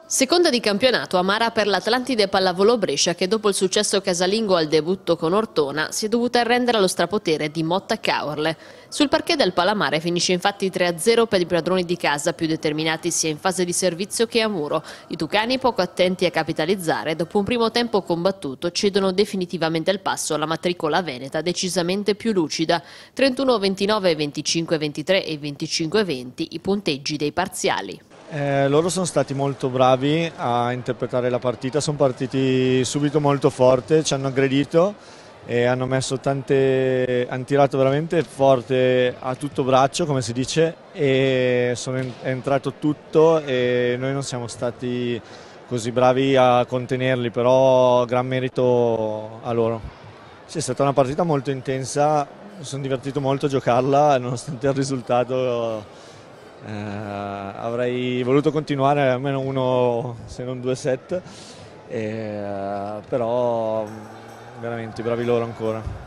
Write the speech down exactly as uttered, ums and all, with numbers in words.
Seconda di campionato amara per l'Atlantide Pallavolo Brescia che dopo il successo casalingo al debutto con Ortona si è dovuta arrendere allo strapotere di Motta Caorle. Sul parquet del Palamare finisce infatti tre a zero per i padroni di casa, più determinati sia in fase di servizio che a muro. I tucani, poco attenti a capitalizzare, dopo un primo tempo combattuto cedono definitivamente il passo alla matricola veneta decisamente più lucida. trentuno a ventinove, venticinque a ventitré e venticinque a venti i punteggi dei parziali. Eh, loro sono stati molto bravi a interpretare la partita, sono partiti subito molto forte, ci hanno aggredito e hanno messo tante, hanno tirato veramente forte a tutto braccio, come si dice, e sono en- è entrato tutto e noi non siamo stati così bravi a contenerli, però gran merito a loro. Sì, è stata una partita molto intensa, mi sono divertito molto a giocarla nonostante il risultato. Eh, avrei voluto continuare almeno uno, se non due set, eh, però veramente bravi loro ancora.